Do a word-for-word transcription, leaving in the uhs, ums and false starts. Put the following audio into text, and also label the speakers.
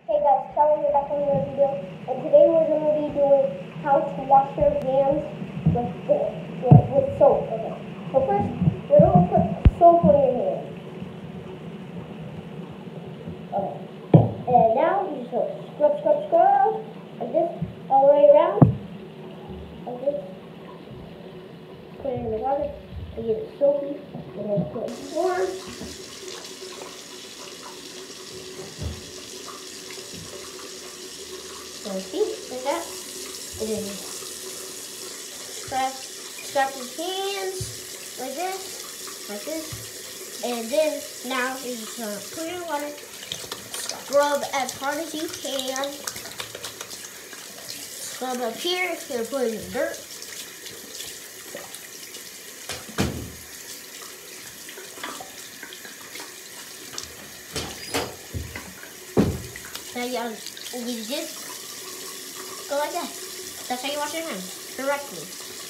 Speaker 1: Hey guys, Kelly here back on another video, and today we're going to be doing how to wash your hands with, with, with soap. Okay, so first, we're going to put soap on your hands. Okay, and now you just go scrub, scrub, scrub, like this, all the way around, like this. Put it in the water to get it soapy, and then put it warm. So see, like that. And then scrub, scrub his hands like this, like this. And then now you're just gonna put it in water, scrub as hard as you can. Scrub up here if you're putting in dirt. Now you, you just go like that. That's how you wash your hands, directly.